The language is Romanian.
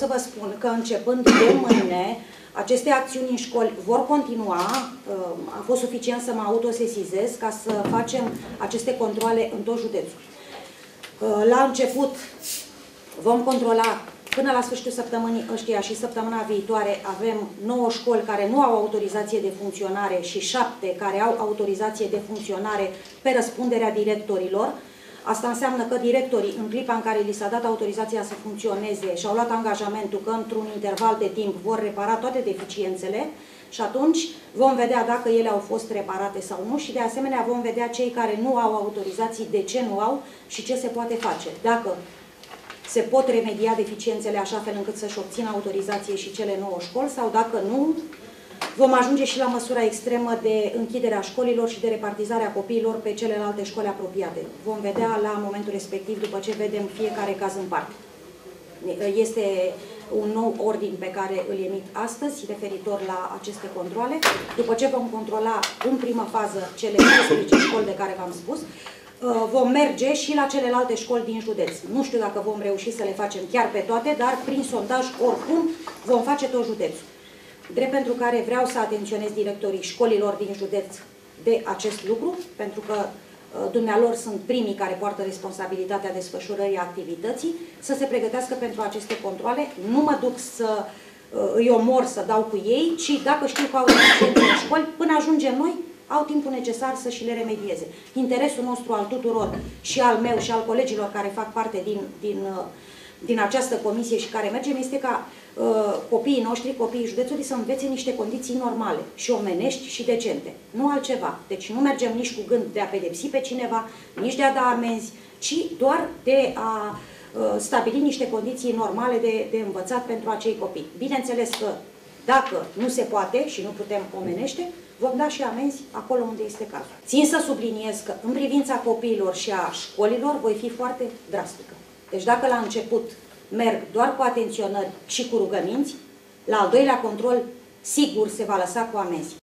să vă spun că începând de mâine, aceste acțiuni în școli vor continua. A fost suficient să mă autosesizez ca să facem aceste controale în tot județul. La început vom controla până la sfârșitul săptămânii ăștia și săptămâna viitoare avem 9 școli care nu au autorizație de funcționare și 7 care au autorizație de funcționare pe răspunderea directorilor. Asta înseamnă că directorii, în clipa în care li s-a dat autorizația să funcționeze și au luat angajamentul că într-un interval de timp vor repara toate deficiențele și atunci vom vedea dacă ele au fost reparate sau nu și de asemenea vom vedea cei care nu au autorizații, de ce nu au și ce se poate face. Dacă se pot remedia deficiențele așa fel încât să-și obțină autorizație și cele 9 școli sau dacă nu, vom ajunge și la măsura extremă de închiderea școlilor și de repartizarea copiilor pe celelalte școli apropiate. Vom vedea la momentul respectiv, după ce vedem fiecare caz în parte. Este un nou ordin pe care îl emit astăzi, referitor la aceste controle. După ce vom controla în primă fază cele 15 școli de care v-am spus, vom merge și la celelalte școli din județ. Nu știu dacă vom reuși să le facem chiar pe toate, dar prin sondaj, oricum, vom face tot județul. Drept pentru care vreau să atenționez directorii școlilor din județ de acest lucru, pentru că dumnealor sunt primii care poartă responsabilitatea desfășurării activității, să se pregătească pentru aceste controle. Nu mă duc să îi omor, să dau cu ei, ci dacă știu că au deficiențe în școli, până ajungem noi, au timpul necesar să și le remedieze. Interesul nostru al tuturor, și al meu și al colegilor care fac parte din această comisie și care mergem, este ca copiii noștri, copiii județului, să învețe niște condiții normale și omenești și decente. Nu altceva. Deci nu mergem nici cu gând de a pedepsi pe cineva, nici de a da amenzi, ci doar de a stabili niște condiții normale de învățat pentru acei copii. Bineînțeles că dacă nu se poate și nu putem omenește, vom da și amenzi acolo unde este cazul. Țin să subliniez că în privința copiilor și a școlilor voi fi foarte drastică. Deci dacă la început merg doar cu atenționări și cu rugăminți, la al doilea control sigur se va lăsa cu amenzi.